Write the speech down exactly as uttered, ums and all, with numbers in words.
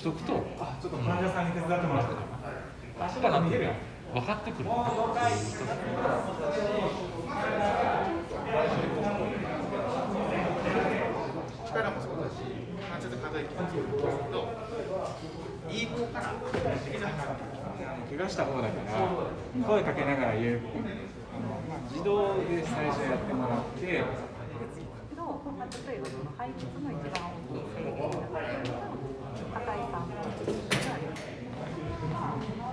とくと、 あ、ちょっと患者さんに手伝ってもらって。 足が見えるやん。分かってくる。 力もそうだし、関節可動域もそうですけど、いい方から怪我した方だから声かけながら言える。あのまあ自動で最初やってもらって。 けど、まあ、例えばその配列の一番大きい制限だから、高いさん。